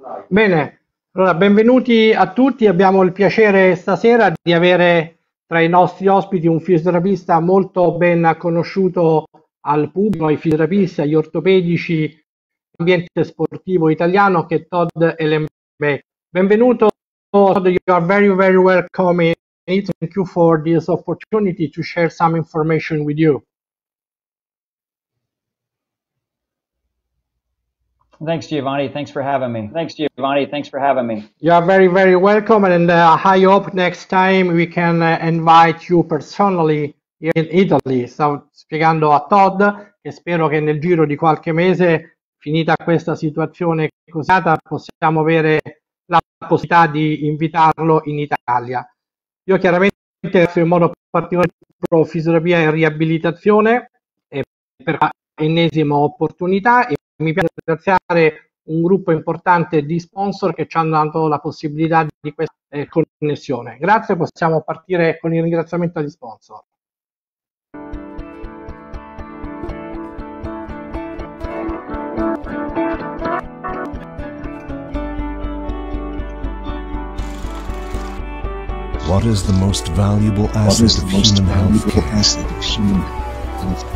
Bene, allora benvenuti a tutti. Abbiamo il piacere stasera di avere tra i nostri ospiti un fisioterapista molto ben conosciuto al pubblico, ai fisioterapisti, agli ortopedici, all'ambiente sportivo italiano, che è Todd Ellenbeck. Benvenuto, Todd, you are very, very welcome. Thank you for this opportunity to share some information with you. Thanks, Giovanni. Thanks for having me. You are very, very welcome, and I hope next time we can invite you personally in Italy. Stavo spiegando a Todd che spero che nel giro di qualche mese, finita questa situazione così, possiamo avere la possibilità di invitarlo in Italia. Io chiaramente ringrazio in modo particolare fisioterapia e riabilitazione per l'ennesima opportunità, e mi piace ringraziare un gruppo importante di sponsor che ci hanno dato la possibilità di questa connessione. Grazie, possiamo partire con il ringraziamento agli sponsor. What is the most valuable asset of human health?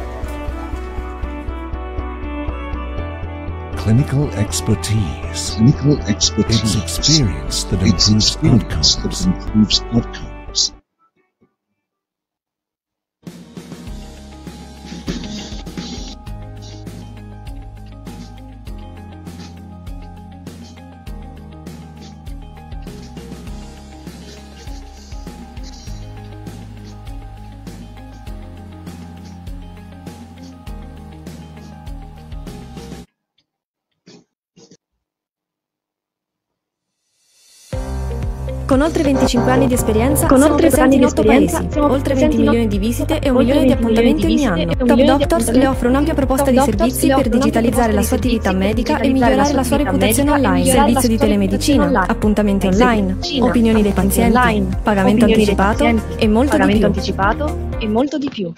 Clinical expertise. It's experience that improves outcomes. Con oltre 25 anni di esperienza, siamo presenti in 8 paesi, oltre 20 milioni di visite e 1 milione di appuntamenti ogni anno. Top Doctors le offre un'ampia proposta di servizi per digitalizzare la sua attività medica e migliorare la sua reputazione online. Servizio di telemedicina, appuntamenti online, opinioni dei pazienti, pagamento anticipato e molto di più.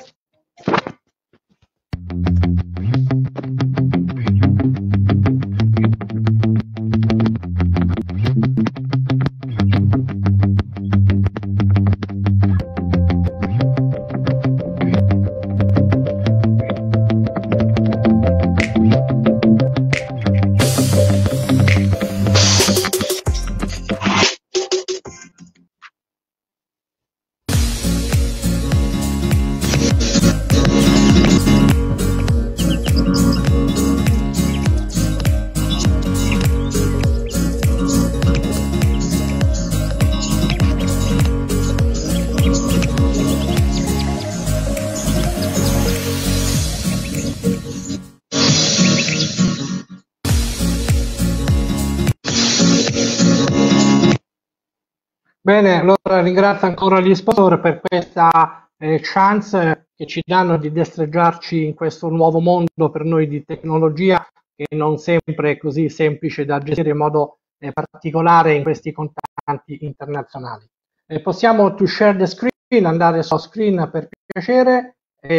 Bene, allora ringrazio ancora gli sponsor per questa chance che ci danno di destreggiarci in questo nuovo mondo per noi di tecnologia, che non sempre è così semplice da gestire in modo particolare in questi contatti internazionali. Possiamo to share the screen, andare su screen per piacere.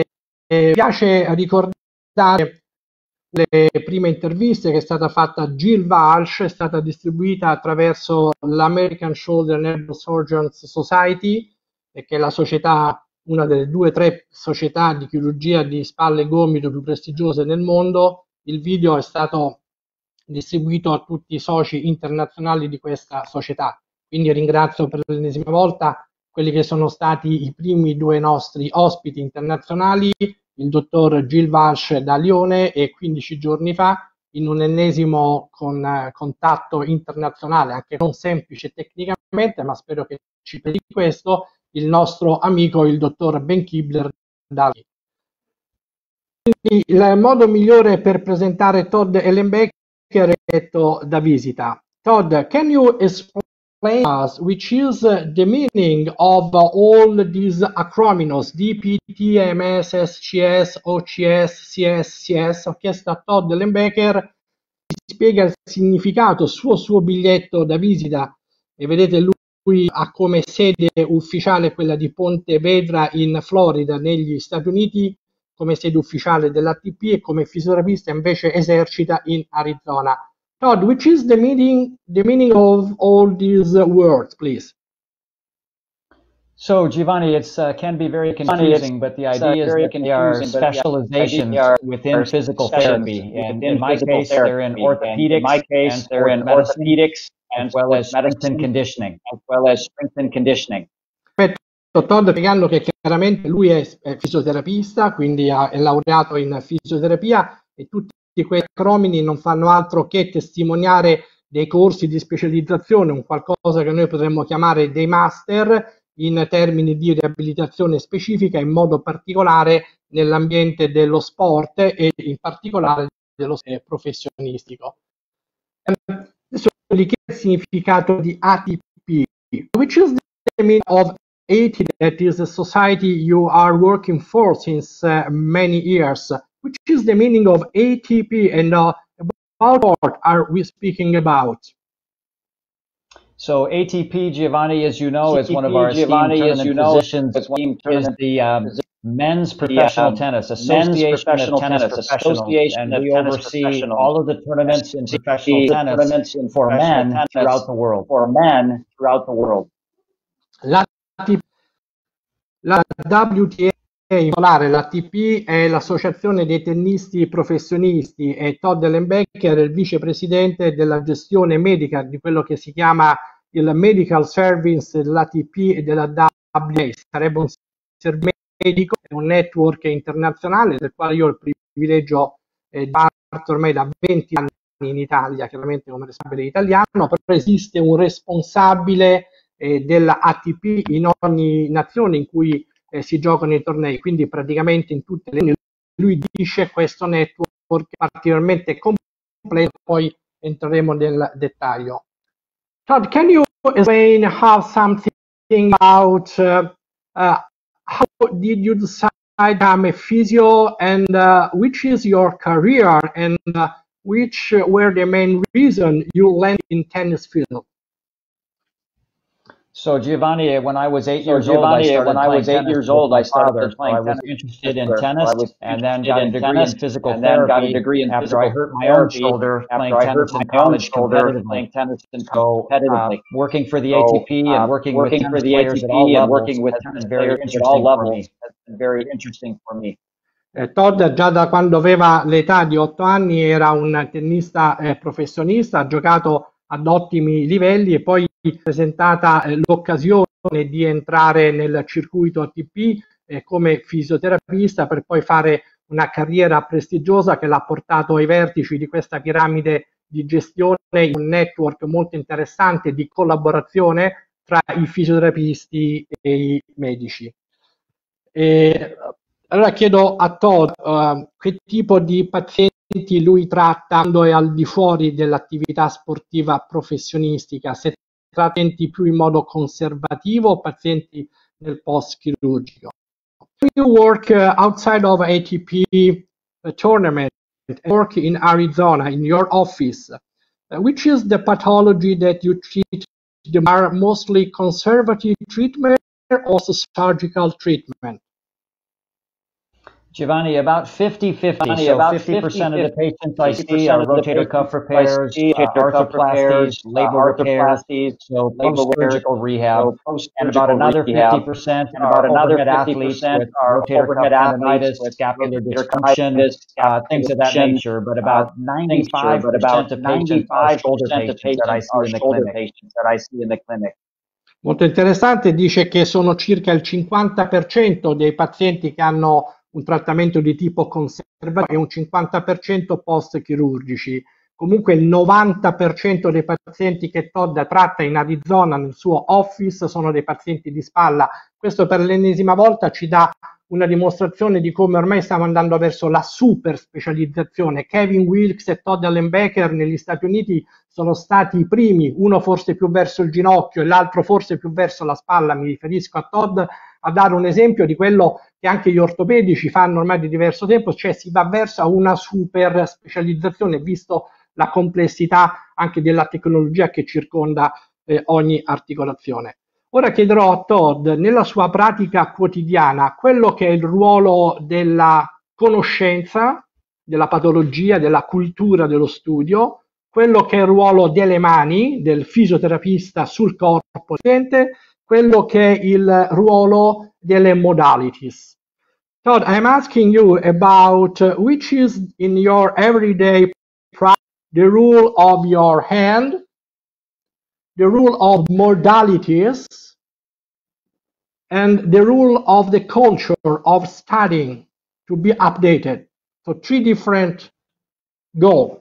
Mi piace ricordare le prime interviste che è stata fatta a Jill Walsh, è stata distribuita attraverso l'American Shoulder and Elbow Surgeons Society, che è la società, una delle 2 o 3 società di chirurgia di spalle e gomito più prestigiose nel mondo. Il video è stato distribuito a tutti i soci internazionali di questa società, quindi ringrazio per l'ennesima volta quelli che sono stati i primi 2 nostri ospiti internazionali, il dottor Jill Walsh da Lione e 15 giorni fa, in un ennesimo contatto internazionale, anche non semplice tecnicamente, ma spero che ci vedi questo, il nostro amico, il dottor Ben Kibler da Lione. Quindi il modo migliore per presentare Todd Ellenbeck è detto da visita. Todd, can you explain us which is the meaning of all these acronyms DPT, MS, SCS, OCS, CS, CS? Ho chiesto a Todd Ellenbecker, spiega il significato, suo biglietto da visita, e vedete lui ha come sede ufficiale quella di Pontevedra in Florida negli Stati Uniti, come sede ufficiale dell'ATP, e come fisioterapista invece esercita in Arizona. Todd, which is the meaning of all these words, please? So Giovanni, it can be very confusing, but the idea is that they are specializations within physical therapy. And in my case, they're in orthopedics and well as strength and conditioning. Todd spiegando che chiaramente lui è fisioterapista, quindi è laureato in fisioterapia e tutti questi acronimi non fanno altro che testimoniare dei corsi di specializzazione, un qualcosa che noi potremmo chiamare dei master in termini di riabilitazione specifica, in modo particolare nell'ambiente dello sport e in particolare dello professionistico. Adesso che è il significato di ATP? Which is the meaning of ATP, that is a society you are working for since many years? Which is the meaning of ATP, and about what are we speaking about? So ATP, Giovanni, as you know, is one of our esteemed tournament positions. Is the Men's Professional Tennis Association of Tennis Professionals, and we oversee all of the tournaments in professional tennis for men throughout the world. La WTA, in particolare l'ATP, è l'associazione dei tennisti professionisti e Todd Ellenbecker è il vicepresidente della gestione medica di quello che si chiama il Medical Service dell'ATP e della WTA. Sarebbe un servizio medico, è un network internazionale del quale io ho il privilegio di parte ormai da 20 anni in Italia, chiaramente come responsabile italiano, però esiste un responsabile della ATP in ogni nazione in cui si giocano i tornei, quindi praticamente in tutte le nazioni. Lui dice questo network è particolarmente completo, poi entreremo nel dettaglio. Todd, can you explain something about how did you decide to become a physio, and which is your career, and which were the main reason you landed in tennis field? So Giovanni, when I was 8 years old, I started playing tennis. I was interested in tennis, and then got a degree in physical therapy after I hurt my own shoulder playing tennis in college competitively. So working for the ATP and working with tennis players at all levels has been very interesting for me. Todd già da quando aveva l'età di 8 anni era un tennista professionista, ha giocato ad ottimi livelli e poi presentata l'occasione di entrare nel circuito ATP come fisioterapista per poi fare una carriera prestigiosa che l'ha portato ai vertici di questa piramide di gestione, un network molto interessante di collaborazione tra i fisioterapisti e i medici. Allora chiedo a Todd che tipo di pazienti lui tratta quando è al di fuori dell'attività sportiva professionistica, se pazienti più in modo conservativo o pazienti nel post chirurgico. When you work outside of ATP tournament and work in Arizona in your office, which is the pathology that you treat? Are mostly conservative treatment or surgical treatment? Giovanni, about 50-50. So 50% of the patients I see are rotator cuff repairs, arthroplasties, labor repairs, so post-surgical rehab, and about another 50% are overhead athletes with rotator cuff tendonitis, scapular dysfunction, things of that nature. But about 95% of patients are shoulder patients that I see in the clinic. Molto interessante, dice che sono circa il 50% dei pazienti che hanno un trattamento di tipo conservativo e un 50% post-chirurgici. Comunque il 90% dei pazienti che Todd tratta in Arizona nel suo office sono dei pazienti di spalla. Questo per l'ennesima volta ci dà una dimostrazione di come ormai stiamo andando verso la super specializzazione. Kevin Wilkes e Todd Ellenbecker negli Stati Uniti sono stati i primi, uno forse più verso il ginocchio e l'altro forse più verso la spalla, mi riferisco a Todd, a dare un esempio di quello che anche gli ortopedici fanno ormai di diverso tempo, cioè si va verso una super specializzazione, visto la complessità anche della tecnologia che circonda ogni articolazione. Ora chiederò a Todd, nella sua pratica quotidiana, quello che è il ruolo della conoscenza, della patologia, della cultura dello studio, quello che è il ruolo delle mani del fisioterapista sul corpo del paziente, quello che è il ruolo delle modalities. Todd, I'm asking you about which is in your everyday practice the rule of your hand, the rule of modalities, and the rule of the culture of studying to be updated. So 3 different goals.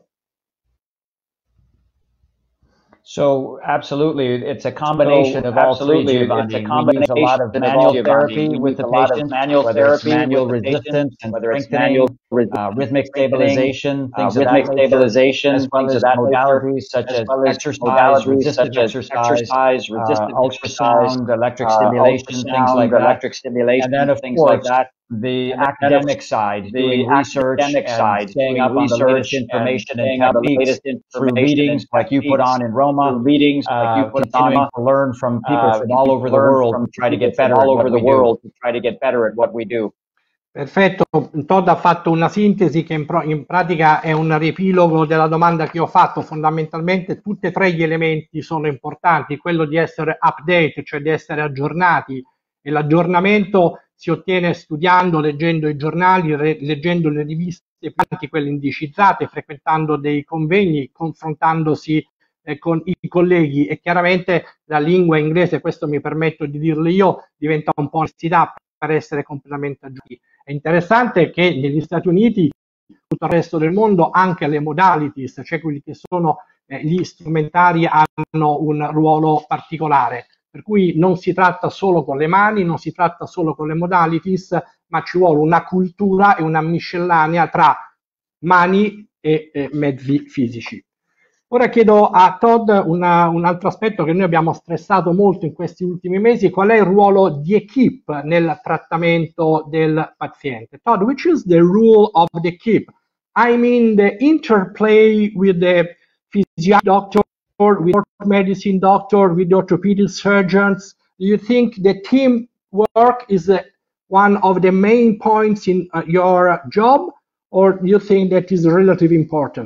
So absolutely, it's a combination of all three, Giovanni. We use a lot of manual therapy with the patients, whether it's manual resistance and strengthening, rhythmic stabilization, things of that nature, as well as modalities such as exercise, resistant exercise, ultrasound, electric stimulation, things like that. And then, of course, the academic side, doing research and staying up on the latest information and techniques through meetings like you put on in Roma, continuing to learn from people from all over the world to try to get better at what we do. Perfetto, Todd ha fatto una sintesi che in pratica è un riepilogo della domanda che ho fatto. Fondamentalmente tutti e tre gli elementi sono importanti, quello di essere update, cioè di essere aggiornati, e l'aggiornamento si ottiene studiando, leggendo i giornali, leggendo le riviste, anche quelle indicizzate, frequentando dei convegni, confrontandosi con i colleghi, e chiaramente la lingua inglese, questo mi permetto di dirlo io, diventa un po' un'università per essere completamente aggiornati. È interessante che negli Stati Uniti, tutto il resto del mondo, anche le modalities, cioè quelli che sono gli strumentari, hanno un ruolo particolare. Per cui non si tratta solo con le mani, non si tratta solo con le modalities, ma ci vuole una cultura e una miscellanea tra mani e mezzi fisici. Ora chiedo a Todd un altro aspetto che noi abbiamo stressato molto in questi ultimi mesi: qual è il ruolo di equipe nel trattamento del paziente? Todd, which is the role of the equipe? I mean the interplay with the physiatric doctor, with medicine doctor, with the orthopedic surgeons. Do you think the teamwork is one of the main points in your job, or do you think that is relatively important?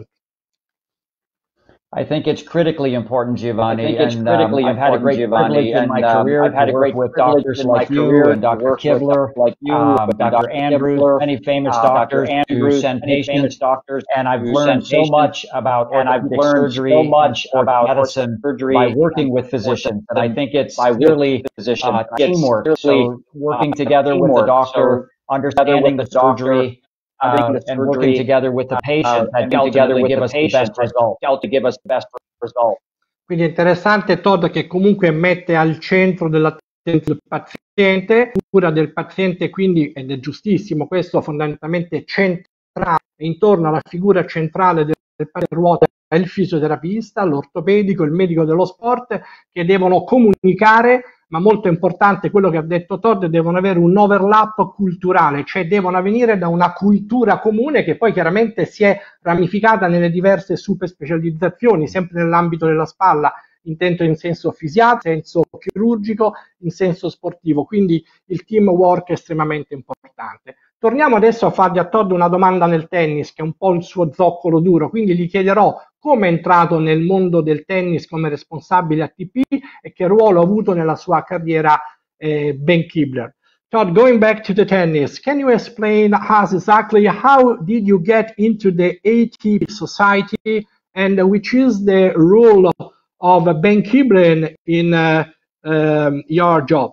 I think it's critically important, Giovanni. I've had a great privilege in my career to work with doctors like you and Dr. Kibler, Dr. Andrews, many famous doctors to send patients. And I've learned so much about orthopedic surgery and medicine by working with physicians. And I think it's really teamwork. So working together with the doctor, understanding the surgery, and working together with the patient that ultimately give us the best result. Quindi è interessante, Todd, che comunque mette al centro dell'attenzione del paziente, cura del paziente, quindi, ed è giustissimo, questo fondamentalmente centrale, intorno alla figura centrale del paziente ruota il fisioterapista, l'ortopedico, il medico dello sport, che devono comunicare, ma molto importante quello che ha detto Todd, devono avere un overlap culturale, cioè devono venire da una cultura comune che poi chiaramente si è ramificata nelle diverse super specializzazioni, sempre nell'ambito della spalla, intento in senso fisiatrico, in senso chirurgico, in senso sportivo, quindi il teamwork è estremamente importante. Torniamo adesso a fargli a Todd una domanda nel tennis, che è un po' il suo zoccolo duro, quindi gli chiederò come è entrato nel mondo del tennis come responsabile ATP e che ruolo ha avuto nella sua carriera Ben Kibler. Todd, going back to the tennis, can you explain us exactly how did you get into the ATP Society and which is the role of Ben Kibler in your job?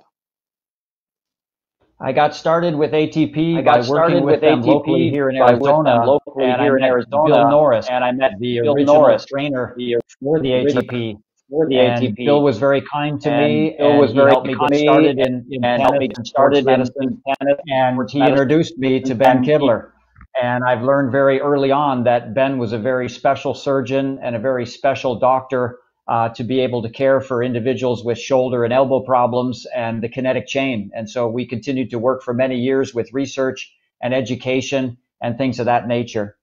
I got started with ATP by working with them locally here in Arizona, and I met Bill Norris, the original trainer for the ATP. And Bill was very kind to me, and he helped me get started in tennis and sports medicine, and he introduced me to Ben Kibler. And I've learned very early on that Ben was a very special surgeon and a very special doctor to be able to care for individuals with shoulder and elbow problems and the kinetic chain. And so we continued to work for many years with research and education and things of that nature.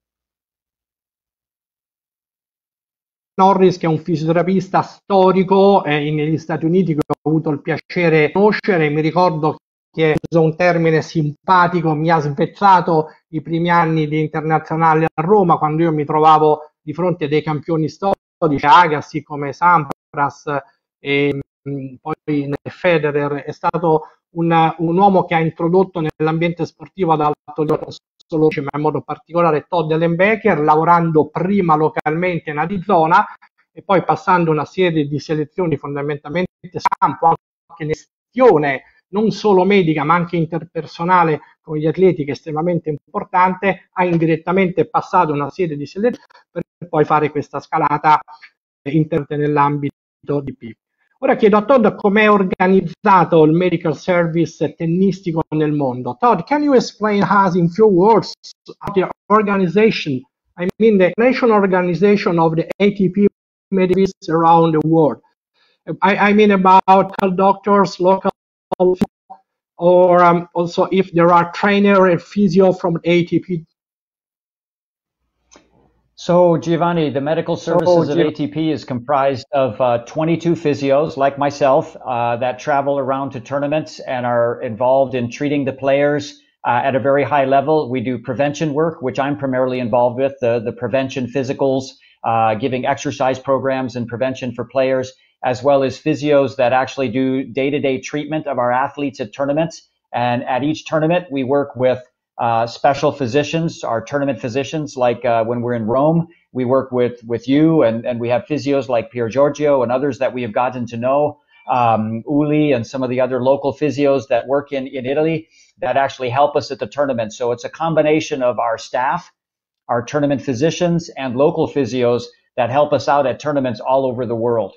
Norris, che è un fisioterapista storico negli Stati Uniti, che ho avuto il piacere di conoscere. Mi ricordo che uso un termine simpatico, mi ha svezzato i primi anni di internazionale a Roma, quando io mi trovavo di fronte a dei campioni storici, Agassi come Sampras e poi Federer. È stato un uomo che ha introdotto nell'ambiente sportivo ad alto livello solo ma in modo particolare Todd Ellenbecker, lavorando prima localmente in Arizona e poi passando una serie di selezioni fondamentalmente campo, anche in gestione non solo medica ma anche interpersonale con gli atleti, che è estremamente importante, ha indirettamente passato una serie di selezioni per poi fare questa scalata nell'ambito di PIP. Ora chiedo a Todd com'è organizzato il medical service tennistico nel mondo. Todd, can you explain us in few words the organization, I mean the national organization of the ATP medical around the world? I mean about doctors, local, or also if there are trainer and physio from ATP. So, Giovanni, the medical services of ATP is comprised of 22 physios like myself that travel around to tournaments and are involved in treating the players at a very high level. We do prevention work, which I'm primarily involved with, the prevention physicals, giving exercise programs and prevention for players, as well as physios that actually do day-to-day treatment of our athletes at tournaments. And at each tournament, we work with special physicians, our tournament physicians, like when we're in Rome, we work with you, and we have physios like Pier Giorgio and others that we have gotten to know, Uli and some of the other local physios that work in Italy that actually help us at the tournament. So it's a combination of our staff, our tournament physicians, and local physios that help us out at tournaments all over the world.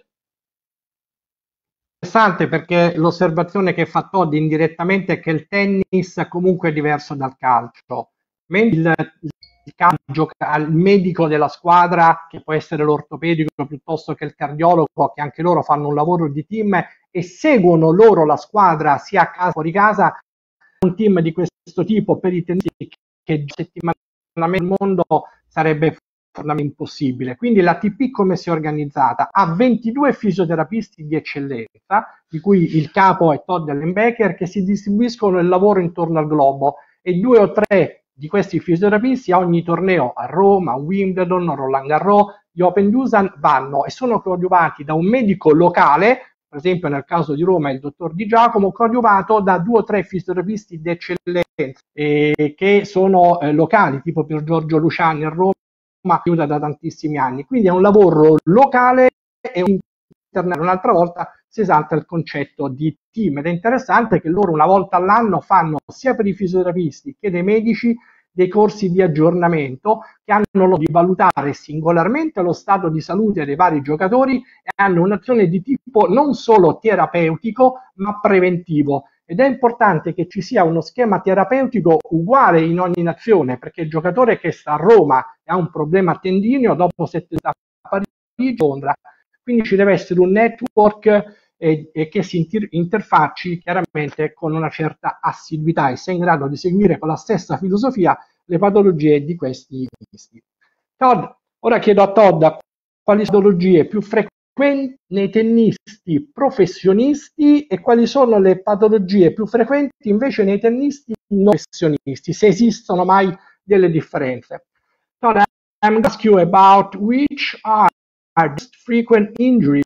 Interessante, perché l'osservazione che fa Todd indirettamente è che il tennis comunque è diverso dal calcio. Mentre il calcio gioca al medico della squadra, che può essere l'ortopedico piuttosto che il cardiologo, che anche loro fanno un lavoro di team e seguono loro la squadra sia a casa o fuori casa. Un team di questo tipo per i tennisti che settimanalmente nel mondo sarebbe impossibile. Quindi l'ATP come si è organizzata? Ha 22 fisioterapisti di eccellenza, di cui il capo è Todd Ellenbecker, che si distribuiscono il lavoro intorno al globo, e 2 o 3 di questi fisioterapisti a ogni torneo, a Roma, a Wimbledon, a Roland Garros, gli Open Dusan, vanno e sono coadiuvati da un medico locale, per esempio nel caso di Roma il dottor Di Giacomo, coadiuvato da 2 o 3 fisioterapisti di eccellenza che sono locali, tipo Pier Giorgio Luciani a Roma, ma chiusa da tantissimi anni. Quindi è un lavoro locale e internazionale. Un'altra volta si esalta il concetto di team, ed è interessante che loro una volta all'anno fanno sia per i fisioterapisti che dei medici dei corsi di aggiornamento che hanno lo di valutare singolarmente lo stato di salute dei vari giocatori e hanno un'azione di tipo non solo terapeutico ma preventivo. Ed è importante che ci sia uno schema terapeutico uguale in ogni nazione, perché il giocatore che sta a Roma e ha un problema tendineo dopo 7 a Parigi, Londra, quindi ci deve essere un network che si interfacci chiaramente con una certa assiduità e sia in grado di seguire con la stessa filosofia le patologie di questi tennisti. Todd, ora chiedo a Todd quali patologie più frequenti nei tennisti professionisti e quali sono le patologie più frequenti invece nei tennisti non professionisti, se esistono mai delle differenze. Todd, I'm going to ask you about which are the most frequent injuries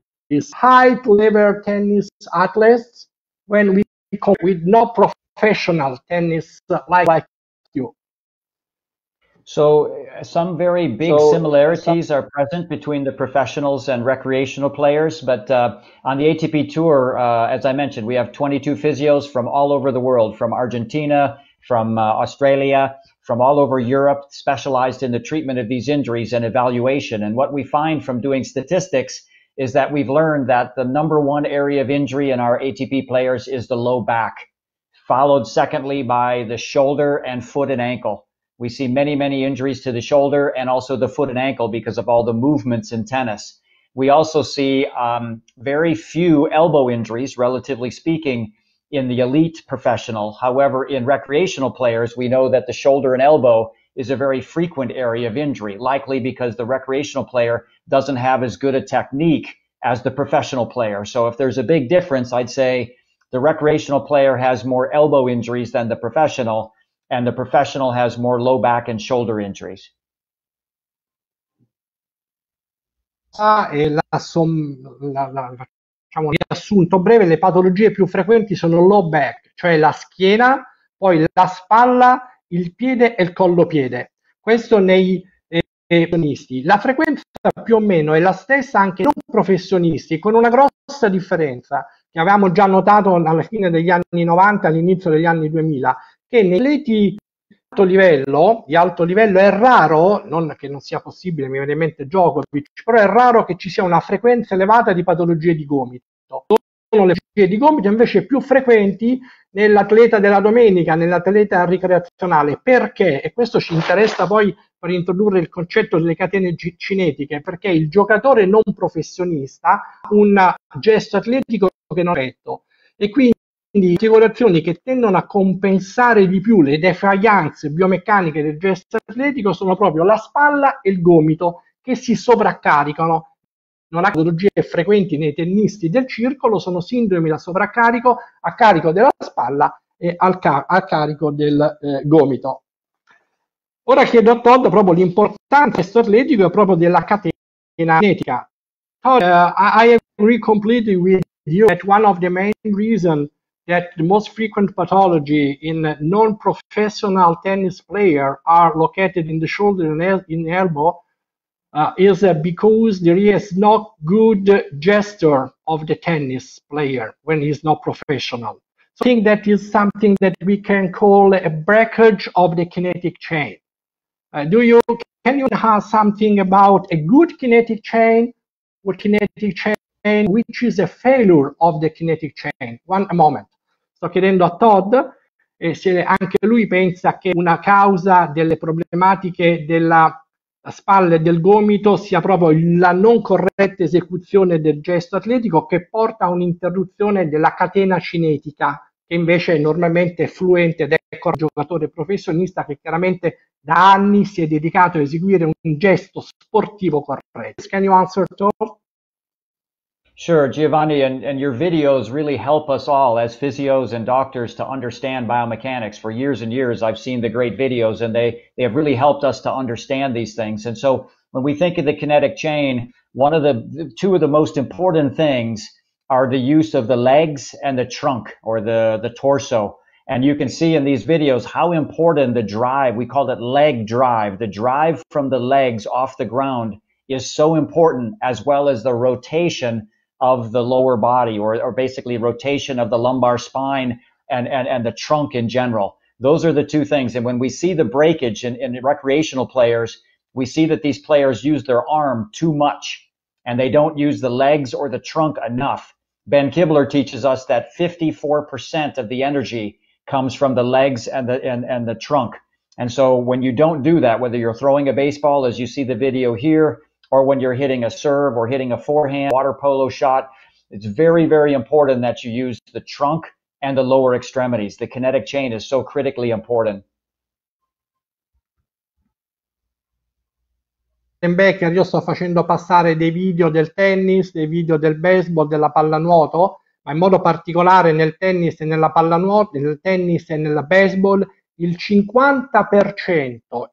high-level tennis athletes when we compare with no professional tennis like you. So some very big similarities are present between the professionals and recreational players, but on the ATP Tour, as I mentioned, we have 22 physios from all over the world, from Argentina, from Australia, from all over Europe, specialized in the treatment of these injuries and evaluation. And what we find from doing statistics is that we've learned that the #1 area of injury in our ATP players is the low back, followed secondly by the shoulder and foot and ankle. We see many, many injuries to the shoulder and also the foot and ankle because of all the movements in tennis. We also see very few elbow injuries, relatively speaking, in the elite professional. However, in recreational players, we know that the shoulder and elbow is a very frequent area of injury, likely because the recreational player doesn't have as good a technique as the professional player. So if there's a big difference, I'd say the recreational player has more elbow injuries than the professional, and the professional has more low back and shoulder injuries. e diciamo, riassunto breve, le patologie più frequenti sono low back, cioè la schiena, poi la spalla, il piede e il collo piede. Questo nei professionisti. La frequenza più o meno è la stessa anche non professionisti, con una grossa differenza che avevamo già notato alla fine degli anni 90, all'inizio degli anni 2000, che nei atleti di alto livello è raro, non che non sia possibile, mi viene in mente Djokovic, però è raro che ci sia una frequenza elevata di patologie di gomito. Sono le patologie di gomito invece più frequenti nell'atleta della domenica, nell'atleta ricreazionale. Perché? E questo ci interessa poi per introdurre il concetto delle catene cinetiche, perché il giocatore non professionista ha un gesto atletico che non è retto e quindi articolazioni che tendono a compensare di più le defaillance biomeccaniche del gesto atletico sono proprio la spalla e il gomito che si sovraccaricano. Non ha patologie frequenti nei tennisti del circolo, sono sindromi da sovraccarico a carico della spalla e a carico del gomito. Ora chiedo a Todd proprio l'importanza questo atletico è proprio della catena cinetica. Todd, I agree completely with you that one of the main reasons that the most frequent pathology in non-professional tennis players are located in the shoulder and in the elbow is because there is not good gesture of the tennis player when he's not professional. So I think that is something that we can call a breakage of the kinetic chain. Can you have something about a good kinetic chain or kinetic chain which is a failure of the kinetic chain? One moment. Sto chiedendo a Todd se anche lui pensa che una causa delle problematiche della spalla e del gomito sia proprio la non corretta esecuzione del gesto atletico che porta a un'interruzione della catena cinetica che invece è normalmente fluente ed ecco il giocatore professionista che chiaramente da anni si è dedicato a eseguire un gesto sportivo corretto. Can you answer, Todd? Sure, Giovanni, and your videos really help us all as physios and doctors to understand biomechanics. For years and years, I've seen the great videos, and they have really helped us to understand these things. And so when we think of the kinetic chain, two of the most important things are the use of the legs and the trunk or the torso. And you can see in these videos how important the drive, we call it leg drive, the drive from the legs off the ground is so important, as well as the rotation of the lower body or basically rotation of the lumbar spine and the trunk in general. Those are the two things. And when we see the breakage in recreational players, we see that these players use their arm too much and they don't use the legs or the trunk enough. Ben Kibler teaches us that 54% of the energy comes from the legs and the trunk. And so when you don't do that, whether you're throwing a baseball, as you see the video here, or when you're hitting a serve or hitting a forehand, water polo shot, it's very, very important that you use the trunk and the lower extremities. The kinetic chain is so critically important. Becker, io sto facendo passare dei video del tennis, dei video del baseball, della pallanuoto, ma in modo particolare nel tennis e nella pallanuoto, nel tennis e nella baseball, il 50%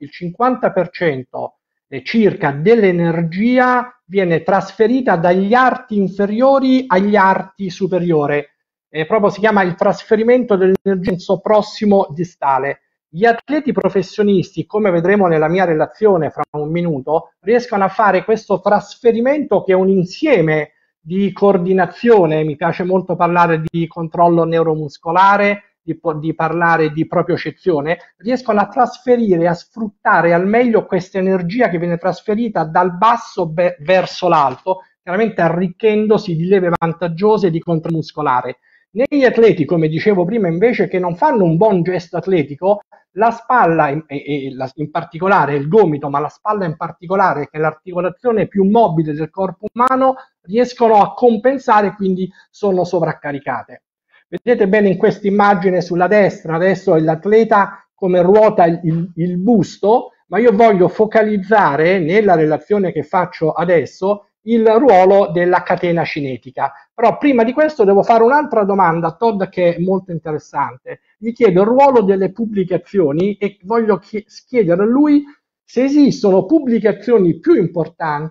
circa dell'energia viene trasferita dagli arti inferiori agli arti superiori. Proprio si chiama il trasferimento dell'energia in senso prossimo distale. Gli atleti professionisti, come vedremo nella mia relazione fra un minuto, riescono a fare questo trasferimento che è un insieme di coordinazione, mi piace molto parlare di controllo neuromuscolare, di parlare di propiocezione, riescono a trasferire, a sfruttare al meglio questa energia che viene trasferita dal basso verso l'alto, chiaramente arricchendosi di leve vantaggiose di controllo muscolare. Negli atleti, come dicevo prima, invece, che non fanno un buon gesto atletico, la spalla, in particolare il gomito, ma la spalla in particolare, che è l'articolazione più mobile del corpo umano, riescono a compensare, quindi sono sovraccaricate. Vedete bene in questa immagine sulla destra, adesso è l'atleta come ruota il busto, ma io voglio focalizzare nella relazione che faccio adesso il ruolo della catena cinetica. Però prima di questo devo fare un'altra domanda a Todd che è molto interessante. Gli chiedo il ruolo delle pubblicazioni e voglio chiedere a lui se esistono pubblicazioni più importanti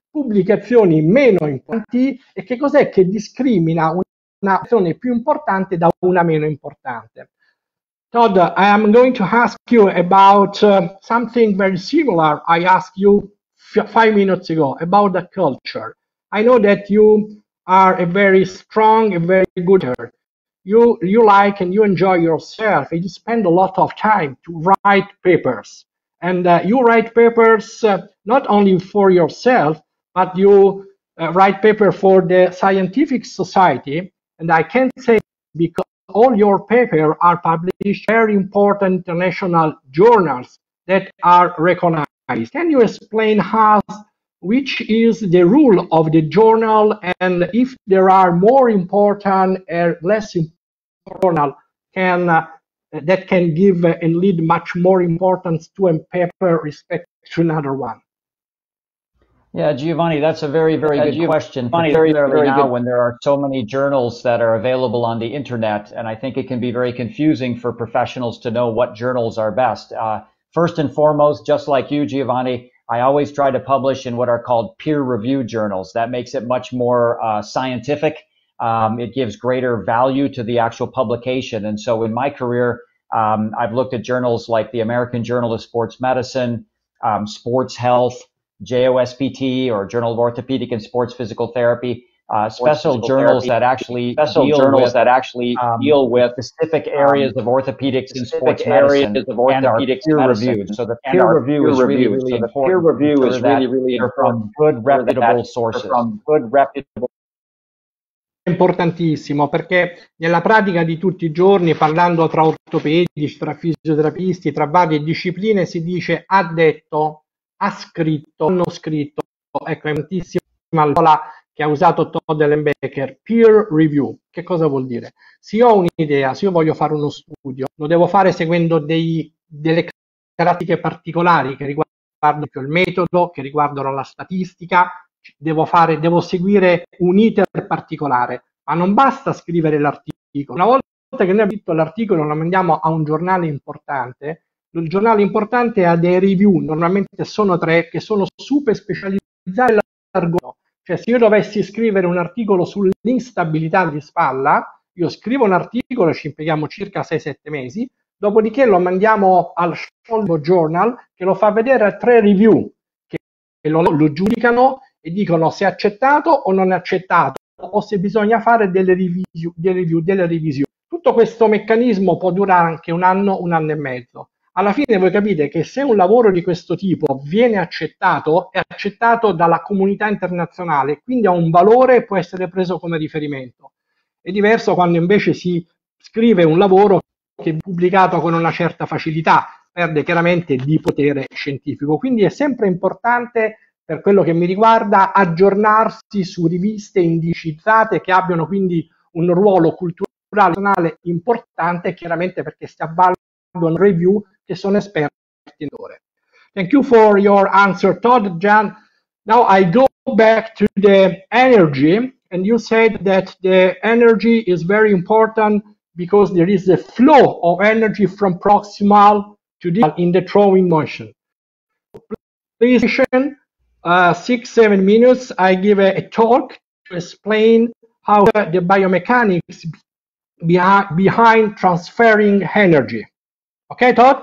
pubblicazioni meno importanti e che cos'è che discrimina una pubblicazione più importante da una meno importante. Todd, I am going to ask you about something very similar I asked you 5 minutes ago about the culture. I know that you are a very strong and very good writer. You like and you enjoy yourself and you spend a lot of time to write papers. And you write papers not only for yourself, but you write paper for the scientific society. And I can say because all your papers are published in very important international journals that are recognized. Can you explain us which is the rule of the journal and if there are more important or less important that can give and lead much more importance to a paper respect to another one? Yeah, Giovanni, that's a very, very good question, particularly now when there are so many journals that are available on the internet, and I think it can be very confusing for professionals to know what journals are best. First and foremost, just like you, Giovanni, I always try to publish in what are called peer-reviewed journals. That makes it much more scientific. It gives greater value to the actual publication, and so in my career, I've looked at journals like the American Journal of Sports Medicine, Sports Health, JOSPT, or Journal of Orthopedic and Sports Physical Therapy, special journals that actually deal with specific areas of orthopedics and sports medicine and are peer-reviewed. So the peer review is really, really important from good, reputable sources. Importantissimo, perché nella pratica di tutti i giorni, parlando tra ortopedici, tra fisioterapisti, tra varie discipline, si dice ha detto, ha scritto, hanno scritto. Ecco, è tantissima la parola che ha usato Todd Ellenbecker, peer review. Che cosa vuol dire? Se io ho un'idea, se io voglio fare uno studio, lo devo fare seguendo delle caratteristiche particolari che riguardano il metodo, che riguardano la statistica, devo seguire un iter particolare, ma non basta scrivere l'articolo. Una volta che noi abbiamo scritto l'articolo lo mandiamo a un giornale importante. Il giornale importante ha dei review, normalmente sono 3, che sono super specializzati nell'argomento. Cioè, se io dovessi scrivere un articolo sull'instabilità di spalla, io scrivo un articolo, ci impieghiamo circa 6-7 mesi, dopodiché lo mandiamo al Shoulder Journal che lo fa vedere a 3 review che lo giudicano e dicono se è accettato o non è accettato o se bisogna fare delle revisioni. Tutto questo meccanismo può durare anche un anno e mezzo. Alla fine voi capite che se un lavoro di questo tipo viene accettato, è accettato dalla comunità internazionale, quindi ha un valore e può essere preso come riferimento. È diverso quando invece si scrive un lavoro che è pubblicato con una certa facilità, perde chiaramente di potere scientifico. Quindi è sempre importante, per quello che mi riguarda, aggiornarsi su riviste indicizzate che abbiano quindi un ruolo culturale importante, chiaramente perché si avvalgono review che sono esperti in ore. Thank you for your answer, Todd. Jan, now I go back to the energy, and you said that the energy is very important because there is a flow of energy from proximal to distal in the throwing motion. Please, 6-7 minutes, I give a talk to explain how the biomechanics behind transferring energy. Ok, Todd?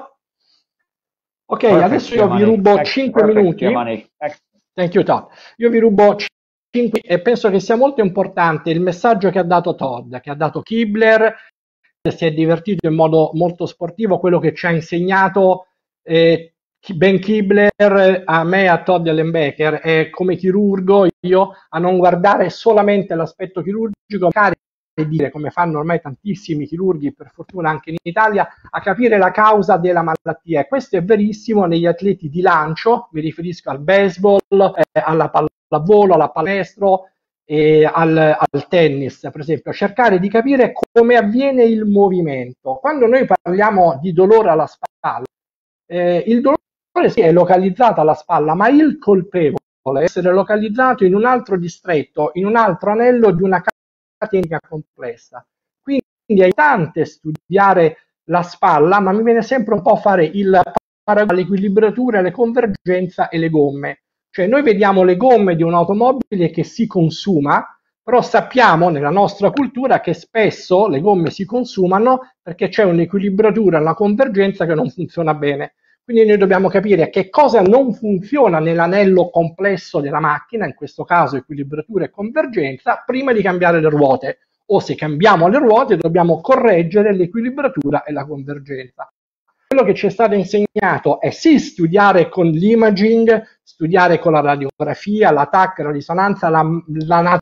Ok, perfect, adesso io vi rubo 5 minuti. Thank you, Todd. Io vi rubo 5 e penso che sia molto importante il messaggio che ha dato Todd, che ha dato Kibler, si è divertito in modo molto sportivo, quello che ci ha insegnato Ben Kibler a me e a Todd Ellenbecker, e come chirurgo io a non guardare solamente l'aspetto chirurgico, e dire, come fanno ormai tantissimi chirurghi, per fortuna anche in Italia, a capire la causa della malattia. E questo è verissimo negli atleti di lancio, mi riferisco al baseball, alla pallavolo, alla palestro e al tennis, per esempio, cercare di capire come avviene il movimento. Quando noi parliamo di dolore alla spalla, il dolore sì è localizzato alla spalla, ma il colpevole deve essere localizzato in un altro distretto, in un altro anello di una tecnica complessa. Quindi è importante studiare la spalla, ma mi viene sempre un po' a fare il paragone all'equilibratura, alle convergenza e le gomme. Cioè noi vediamo le gomme di un'automobile che si consuma, però sappiamo nella nostra cultura che spesso le gomme si consumano perché c'è un'equilibratura, una convergenza che non funziona bene. Quindi noi dobbiamo capire che cosa non funziona nell'anello complesso della macchina, in questo caso equilibratura e convergenza, prima di cambiare le ruote. O se cambiamo le ruote dobbiamo correggere l'equilibratura e la convergenza. Quello che ci è stato insegnato è sì studiare con l'imaging, studiare con la radiografia, la TAC, la risonanza, l'anatomia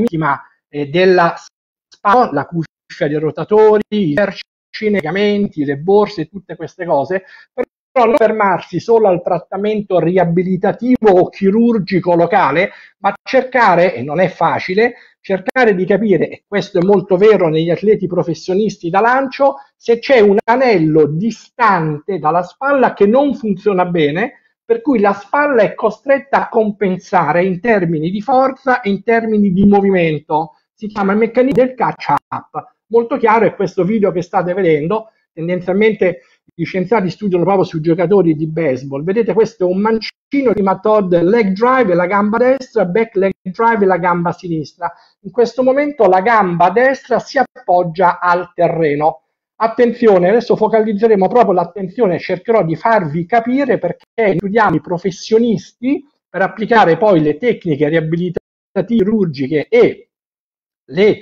della spalla, la cuffia dei rotatori, i cerci, i legamenti, le borse, tutte queste cose, però non fermarsi solo al trattamento riabilitativo o chirurgico locale, ma cercare, e non è facile, cercare di capire, e questo è molto vero negli atleti professionisti da lancio, se c'è un anello distante dalla spalla che non funziona bene, per cui la spalla è costretta a compensare in termini di forza e in termini di movimento. Si chiama il meccanismo del catch-up. Molto chiaro è questo video che state vedendo, tendenzialmente gli scienziati studiano proprio sui giocatori di baseball. Vedete, questo è un mancino di Todd leg drive, la gamba destra, back leg drive, la gamba sinistra. In questo momento la gamba destra si appoggia al terreno. Attenzione, adesso focalizzeremo proprio l'attenzione, cercherò di farvi capire perché studiamo i professionisti per applicare poi le tecniche riabilitative chirurgiche e le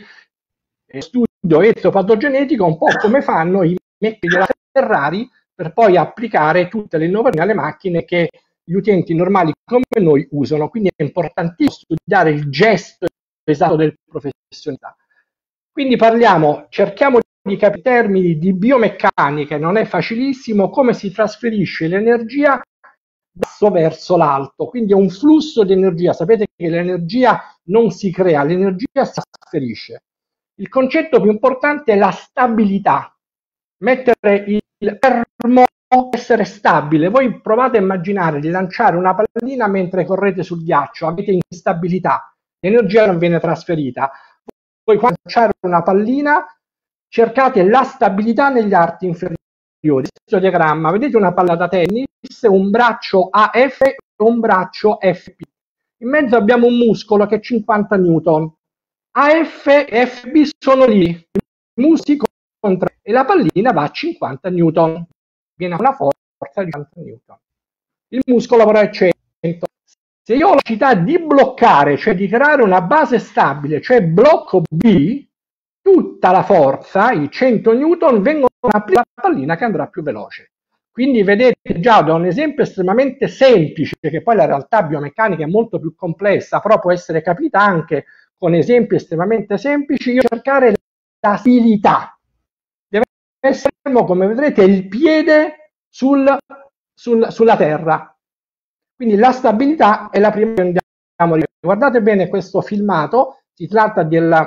studio etopatogenetico, un po' come fanno i medici della Ferrari per poi applicare tutte le innovazioni alle macchine che gli utenti normali come noi usano. Quindi è importantissimo studiare il gesto esatto del professionista. Quindi cerchiamo di capire in termini di biomeccanica, non è facilissimo, come si trasferisce l'energia basso verso l'alto, quindi è un flusso di energia. Sapete che l'energia non si crea, l'energia si trasferisce. Il concetto più importante è la stabilità, mettere il fermo, essere stabile. Voi provate a immaginare di lanciare una pallina mentre correte sul ghiaccio, avete instabilità, l'energia non viene trasferita. Voi quando lanciare una pallina cercate la stabilità negli arti inferiori. Questo diagramma, vedete una palla da tennis, un braccio AF e un braccio FP. In mezzo abbiamo un muscolo che è 50 newton. AF e FB sono lì, i muscoli e la pallina va a 50 newton. Viene a una forza di 50 newton. Il muscolo però è 100. Se io ho la capacità di bloccare, cioè di creare una base stabile, cioè blocco B, tutta la forza, i 100 newton, vengono applicati alla pallina che andrà più veloce. Quindi vedete già da un esempio estremamente semplice, che poi la realtà biomeccanica è molto più complessa, però può essere capita anche con esempi estremamente semplici, io cercare la stabilità. Deve essere, come vedrete, il piede sulla terra. Quindi la stabilità è la prima che andiamo a vedere. Guardate bene questo filmato, si tratta di un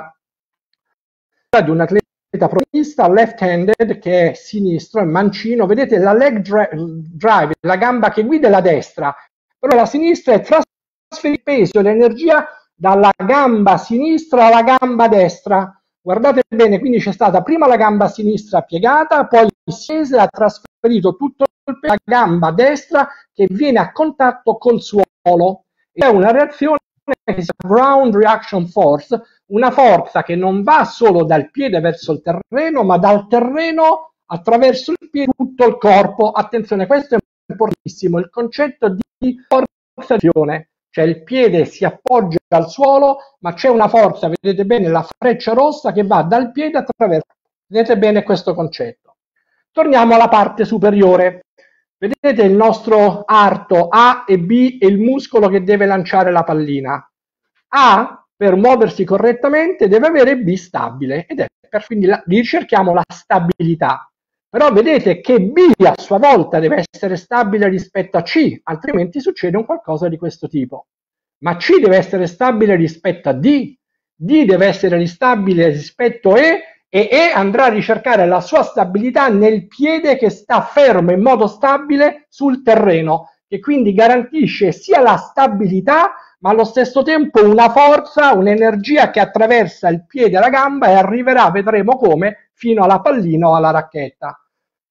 atleta professionista left-handed che è sinistro, è mancino. Vedete la leg drive, la gamba che guida è la destra, però la sinistra è trasferire il peso e l'energia dalla gamba sinistra alla gamba destra. Guardate bene, quindi c'è stata prima la gamba sinistra piegata, poi scesa, ha trasferito tutto il peso alla gamba destra che viene a contatto col suolo. È una reazione che si chiama ground reaction force, una forza che non va solo dal piede verso il terreno, ma dal terreno attraverso il piede tutto il corpo. Attenzione, questo è importantissimo, il concetto di forza di azione. Cioè il piede si appoggia al suolo, ma c'è una forza, vedete bene la freccia rossa che va dal piede attraverso. Vedete bene questo concetto. Torniamo alla parte superiore. Vedete il nostro arto A e B è il muscolo che deve lanciare la pallina. A, per muoversi correttamente, deve avere B stabile, quindi ricerchiamo la stabilità. Però vedete che B a sua volta deve essere stabile rispetto a C, altrimenti succede un qualcosa di questo tipo. Ma C deve essere stabile rispetto a D, D deve essere stabile rispetto a E, e E andrà a ricercare la sua stabilità nel piede che sta fermo in modo stabile sul terreno, che quindi garantisce sia la stabilità, ma allo stesso tempo una forza, un'energia che attraversa il piede e la gamba e arriverà, vedremo come, fino alla pallina o alla racchetta.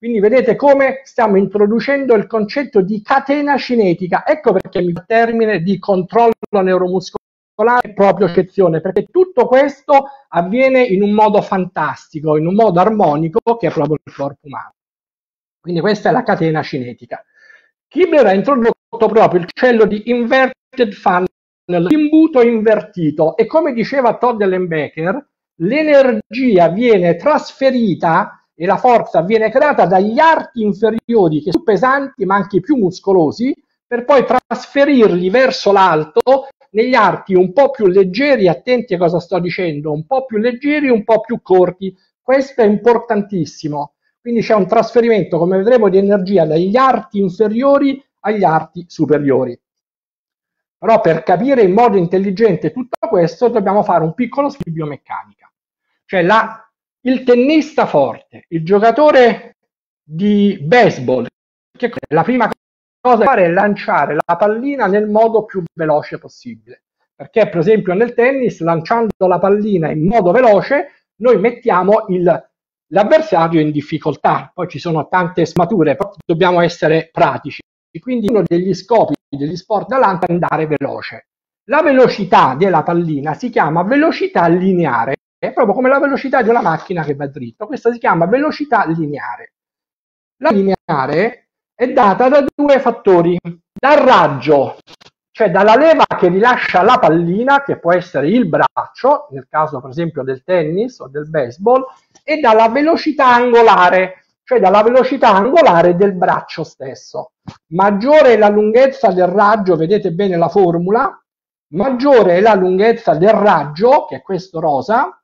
Quindi vedete come stiamo introducendo il concetto di catena cinetica. Ecco perché mi termine di controllo neuromuscolare e propiocezione, perché tutto questo avviene in un modo fantastico, in un modo armonico, che è proprio il corpo umano. Quindi questa è la catena cinetica. Kibler ha introdotto proprio il cello di inverted funnel, l'imbuto invertito, e come diceva Todd Ellenbecker, l'energia viene trasferita e la forza viene creata dagli arti inferiori, che sono più pesanti ma anche più muscolosi, per poi trasferirli verso l'alto negli arti un po' più leggeri, attenti a cosa sto dicendo, un po' più leggeri, un po' più corti. Questo è importantissimo. Quindi c'è un trasferimento, come vedremo, di energia dagli arti inferiori agli arti superiori. Però per capire in modo intelligente tutto questo dobbiamo fare un piccolo studio di biomeccanica. Cioè il tennista forte, il giocatore di baseball, che la prima cosa da fare è lanciare la pallina nel modo più veloce possibile. Perché per esempio nel tennis, lanciando la pallina in modo veloce, noi mettiamo l'avversario in difficoltà. Poi ci sono tante sfumature, però dobbiamo essere pratici. Quindi uno degli scopi degli sport da lancio è andare veloce. La velocità della pallina si chiama velocità lineare, è proprio come la velocità di una macchina che va dritto. Questa si chiama velocità lineare. La lineare è data da due fattori: dal raggio, cioè dalla leva che rilascia la pallina, che può essere il braccio, nel caso per esempio del tennis o del baseball, e dalla velocità angolare, cioè dalla velocità angolare del braccio stesso. Maggiore è la lunghezza del raggio, vedete bene la formula, maggiore è la lunghezza del raggio, che è questo rosa,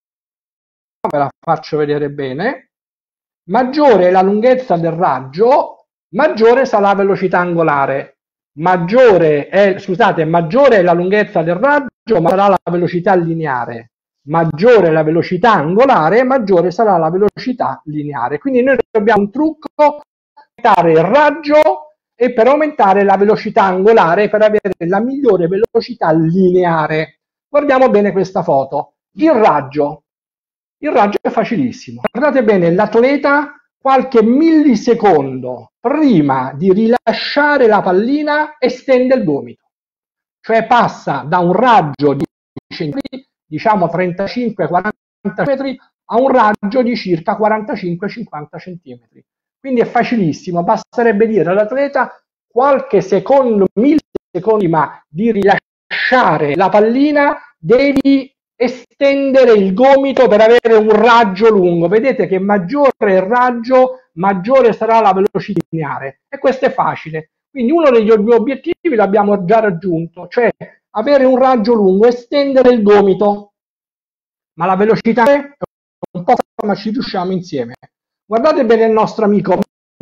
ve la faccio vedere bene, maggiore è la lunghezza del raggio, maggiore sarà la velocità angolare. Maggiore è la lunghezza del raggio, ma sarà la velocità lineare. Maggiore è la velocità angolare, maggiore sarà la velocità lineare. Quindi noi abbiamo un trucco per aumentare il raggio e per aumentare la velocità angolare, per avere la migliore velocità lineare. Guardiamo bene questa foto. Il raggio è facilissimo. Guardate bene, l'atleta qualche millisecondo prima di rilasciare la pallina estende il gomito, cioè passa da un raggio di diciamo 35-40 metri a un raggio di circa 45-50 centimetri. Quindi è facilissimo, basterebbe dire all'atleta qualche secondo, millisecondi prima di rilasciare la pallina devi estendere il gomito per avere un raggio lungo. Vedete che maggiore è il raggio, maggiore sarà la velocità lineare, e questo è facile. Quindi uno degli obiettivi l'abbiamo già raggiunto, cioè avere un raggio lungo, estendere il gomito, ma la velocità è un po', ma ci riusciamo insieme. Guardate bene il nostro amico,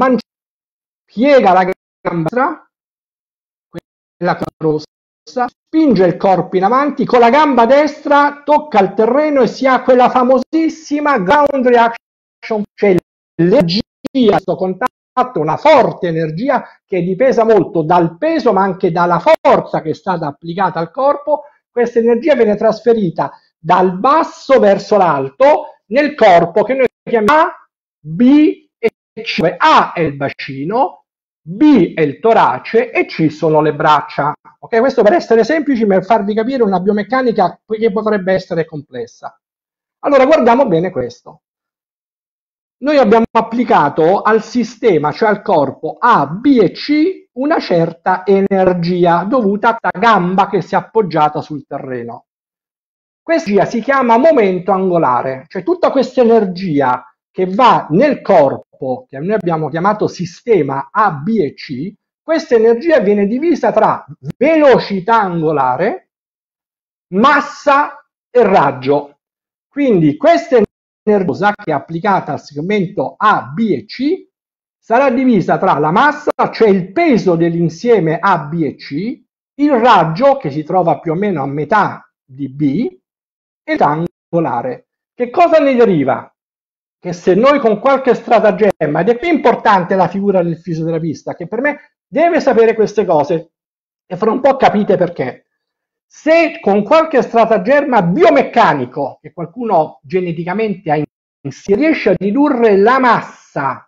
piega la gamba, quella rossa, spinge il corpo in avanti, con la gamba destra tocca il terreno e si ha quella famosissima ground reaction, cioè l'energia, questo contatto, una forte energia che dipesa molto dal peso ma anche dalla forza che è stata applicata al corpo. Questa energia viene trasferita dal basso verso l'alto nel corpo, che noi chiamiamo A, B e C. A è il bacino, B è il torace e C sono le braccia. Ok, questo per essere semplici, per farvi capire una biomeccanica che potrebbe essere complessa. Allora guardiamo bene questo. Noi abbiamo applicato al sistema, cioè al corpo A, B e C, una certa energia dovuta alla gamba che si è appoggiata sul terreno. Questa energia si chiama momento angolare, cioè tutta questa energia che va nel corpo, che noi abbiamo chiamato sistema A, B e C, questa energia viene divisa tra velocità angolare, massa e raggio. Quindi questa energia che è applicata al segmento A, B e C sarà divisa tra la massa, cioè il peso dell'insieme A, B e C, il raggio, che si trova più o meno a metà di B, e angolare. Che cosa ne deriva? Che se noi con qualche stratagemma, ed è qui importante la figura del fisioterapista, che per me deve sapere queste cose, e fra un po' capite perché. Se con qualche stratagemma biomeccanico, che qualcuno geneticamente ha si riesce a ridurre la massa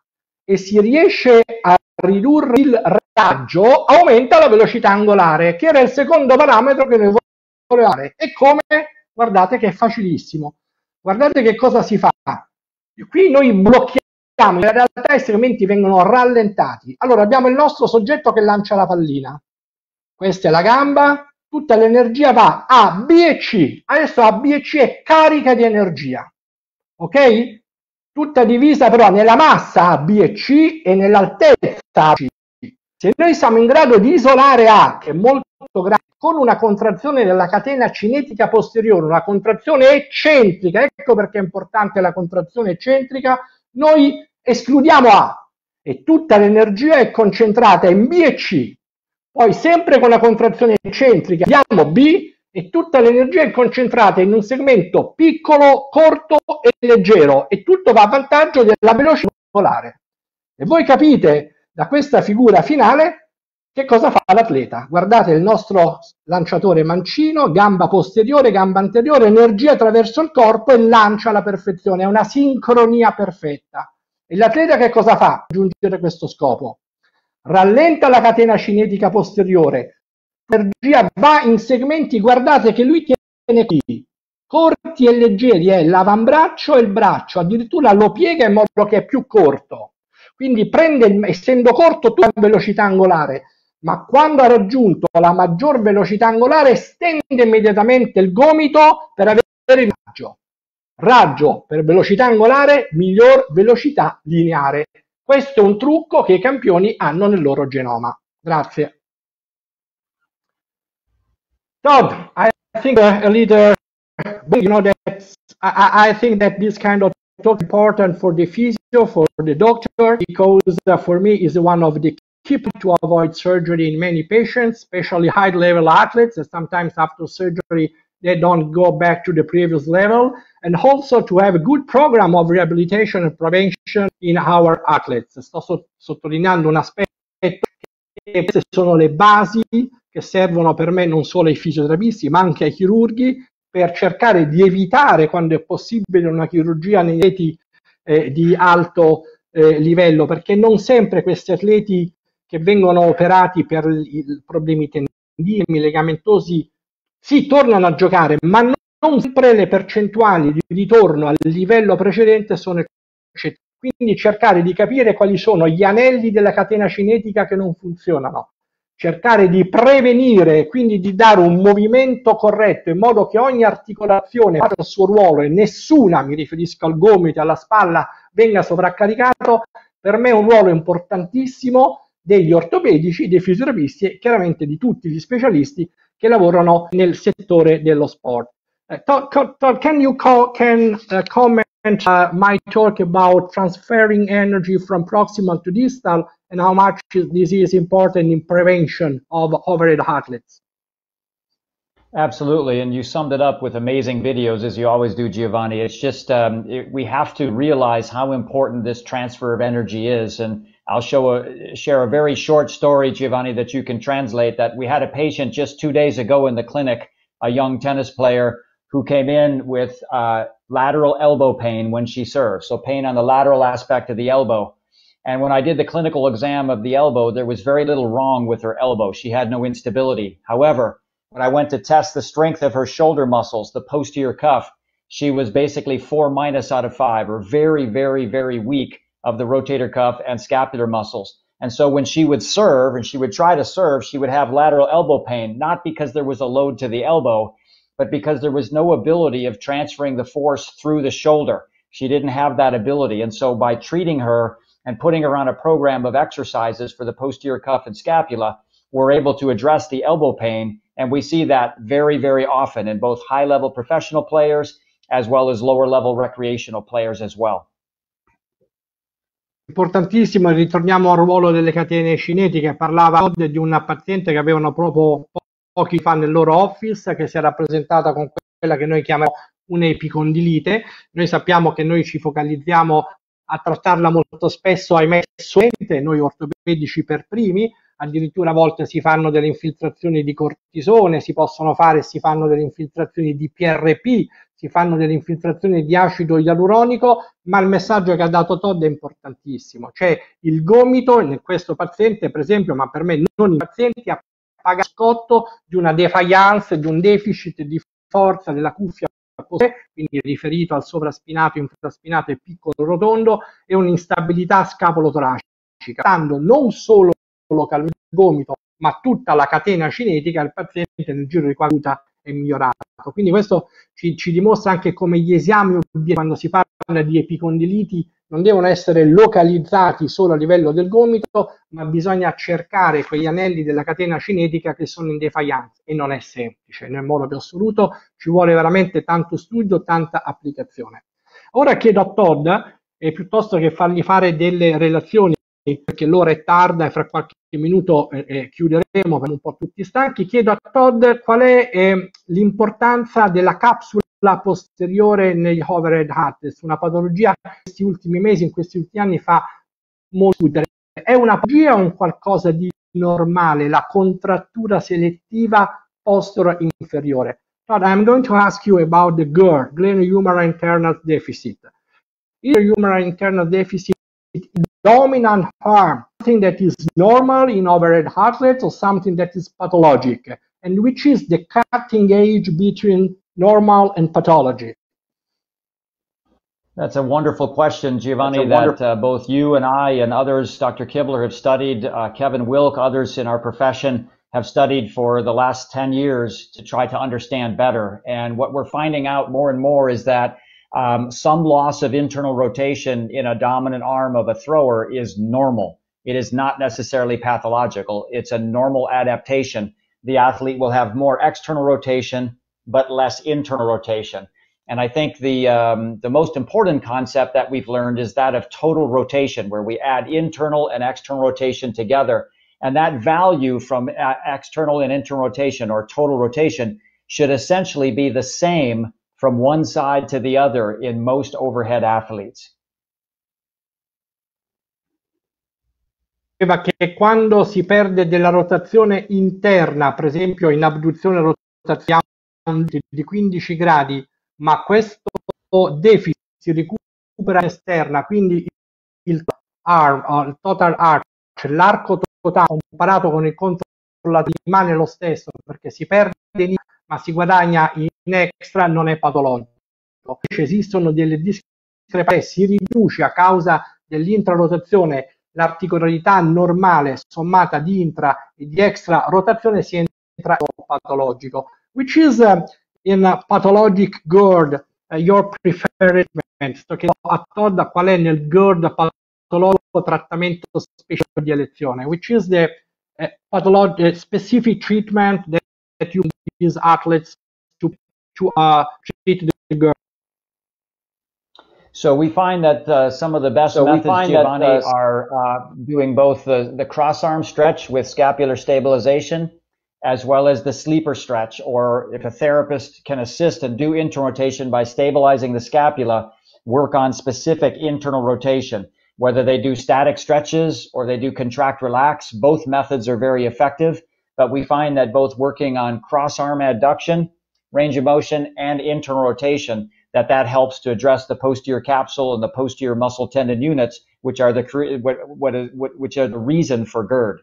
e si riesce a ridurre il raggio, aumenta la velocità angolare, che era il secondo parametro che noi volevamo fare. E come? Guardate che è facilissimo. Guardate che cosa si fa. Qui noi blocchiamo, in realtà i segmenti vengono rallentati. Allora abbiamo il nostro soggetto che lancia la pallina. Questa è la gamba, tutta l'energia va a B e C. Adesso A, B e C è carica di energia. Ok? Tutta divisa però nella massa A, B e C e nell'altezza A, C. Se noi siamo in grado di isolare A, che è molto grande, con una contrazione della catena cinetica posteriore, una contrazione eccentrica, ecco perché è importante la contrazione eccentrica, noi escludiamo A e tutta l'energia è concentrata in B e C. Poi sempre con la contrazione eccentrica diamo B e tutta l'energia è concentrata in un segmento piccolo, corto e leggero e tutto va a vantaggio della velocità angolare. E voi capite da questa figura finale che cosa fa l'atleta. Guardate il nostro lanciatore mancino, gamba posteriore, gamba anteriore, energia attraverso il corpo e lancia alla perfezione, è una sincronia perfetta. E l'atleta che cosa fa per raggiungere questo scopo? Rallenta la catena cinetica posteriore, l'energia va in segmenti, guardate che lui tiene qui, corti e leggeri, è l'avambraccio e il braccio, addirittura lo piega in modo che è più corto, quindi prende, essendo corto, tutta la velocità angolare, ma quando ha raggiunto la maggior velocità angolare stende immediatamente il gomito per avere il raggio. Raggio per velocità angolare, miglior velocità lineare. Questo è un trucco che i campioni hanno nel loro genoma. Grazie. Todd, I think a leader, you know, that I think that this kind of talk is important for the physio, for the doctor, because for me is one of the key to avoid surgery in many patients, especially high-level athletes, that sometimes after surgery they don't go back to the previous level, and also to have a good program of rehabilitation and prevention in our athletes. Sto sottolineando un aspetto che queste sono le basi che servono per me non solo ai fisioterapisti ma anche ai chirurghi per cercare di evitare quando è possibile una chirurgia nei atleti di alto livello, perché non sempre questi atleti che vengono operati per i problemi tendinei, legamentosi, sì, tornano a giocare, ma non sempre le percentuali di ritorno al livello precedente sono eccettive. Quindi cercare di capire quali sono gli anelli della catena cinetica che non funzionano, cercare di prevenire, quindi di dare un movimento corretto in modo che ogni articolazione faccia il suo ruolo e nessuna, mi riferisco al gomito e alla spalla, venga sovraccaricato, per me è un ruolo importantissimo degli ortopedici, dei fisioterapisti e chiaramente di tutti gli specialisti che lavorano nel settore dello sport. Todd, can you comment my talk about transferring energy from proximal to distal and how much this is important in prevention of overhead athletes? Absolutely, and you summed it up with amazing videos, as you always do, Giovanni. It's just we have to realize how important this transfer of energy is, and I'll share a very short story, Giovanni, that you can translate. That we had a patient just 2 days ago in the clinic, a young tennis player who came in with lateral elbow pain when she served, so pain on the lateral aspect of the elbow. And when I did the clinical exam of the elbow, there was very little wrong with her elbow. She had no instability. However, when I went to test the strength of her shoulder muscles, the posterior cuff, she was basically 4- out of 5, or very, very, very weak of the rotator cuff and scapular muscles. And so when she would serve and she would try to serve, she would have lateral elbow pain, not because there was a load to the elbow, but because there was no ability of transferring the force through the shoulder. She didn't have that ability. And so by treating her and putting her on a program of exercises for the posterior cuff and scapula, we're able to address the elbow pain. And we see that very, very often in both high-level professional players as well as lower-level recreational players as well. Importantissimo, ritorniamo al ruolo delle catene cinetiche. Parlava di una paziente che avevano proprio pochi fa nel loro office, che si è rappresentata con quella che noi chiamiamo un'epicondilite. Noi sappiamo che noi ci focalizziamo a trattarla molto spesso, ahimè, solamente noi ortopedici per primi, addirittura a volte si fanno delle infiltrazioni di cortisone, si possono fare e si fanno delle infiltrazioni di PRP, si fanno delle infiltrazioni di acido ialuronico, ma il messaggio che ha dato Todd è importantissimo, cioè il gomito in questo paziente, per esempio, ma per me non i pazienti, paga scotto di una defiance, di un deficit di forza della cuffia, quindi riferito al sovraspinato, infraspinato e piccolo rotondo, e un'instabilità scapolo-toracica, stando non solo localmente il gomito, ma tutta la catena cinetica, il paziente nel giro di 40 è migliorato. Quindi questo ci dimostra anche come gli esami quando si parla di epicondiliti non devono essere localizzati solo a livello del gomito, ma bisogna cercare quegli anelli della catena cinetica che sono in defiance, e non è semplice, nel modo più assoluto, ci vuole veramente tanto studio, tanta applicazione. Ora chiedo a Todd, piuttosto che fargli fare delle relazioni, perché l'ora è tarda e fra qualche minuto chiuderemo per un po' tutti stanchi, chiedo a Todd qual è l'importanza della capsula posteriore negli overhead HATTES, una patologia che in questi ultimi mesi, in questi ultimi anni fa molto discutere. È una patologia o un qualcosa di normale, la contrattura selettiva postero-inferiore? Todd, I'm going to ask you about the GERD, glenohumeral internal deficit. Is the humeral internal deficit dominant harm, something that is normal in overhead heartlets or something that is pathologic? And which is the cutting edge between normal and pathology? That's a wonderful question, Giovanni, that both you and I and others, Dr. Kibler, have studied, Kevin Wilk, others in our profession have studied for the last 10 years to try to understand better. And what we're finding out more and more is that some loss of internal rotation in a dominant arm of a thrower is normal. It is not necessarily pathological. It's a normal adaptation. The athlete will have more external rotation, but less internal rotation. And I think the most important concept that we've learned is that of total rotation, where we add internal and external rotation together. And that value from external and internal rotation, or total rotation, should essentially be the same from one side to the other in most overhead athletes. Che quando si perde della rotazione interna, per esempio in abduzione e rotazione di 15 gradi, ma questo deficit si recupera esterna, quindi il total arch, l'arco totale comparato con il controllato rimane lo stesso, perché si perde ma si guadagna in extra, non è patologico. Invece esistono delle discrepanze, si riduce a causa dell'intrarotazione l'articolarità normale sommata di intra e di extra rotazione, si entra in patologico. Which is in pathologic GERD your preferred treatment? Sto chiedendo a Todd qual è nel GERD patologico trattamento specifico di elezione. Which is the specific treatment that you use athletes to treat the GERD? So we find that some of the best methods, Giovanni, are doing both the cross arm stretch with scapular stabilization, as well as the sleeper stretch, or if a therapist can assist and do internal rotation by stabilizing the scapula, work on specific internal rotation. Whether they do static stretches or they do contract relax, both methods are very effective, but we find that both working on cross arm adduction, range of motion, and internal rotation, that helps to address the posterior capsule and the posterior muscle tendon units, which are which are the reason for GERD.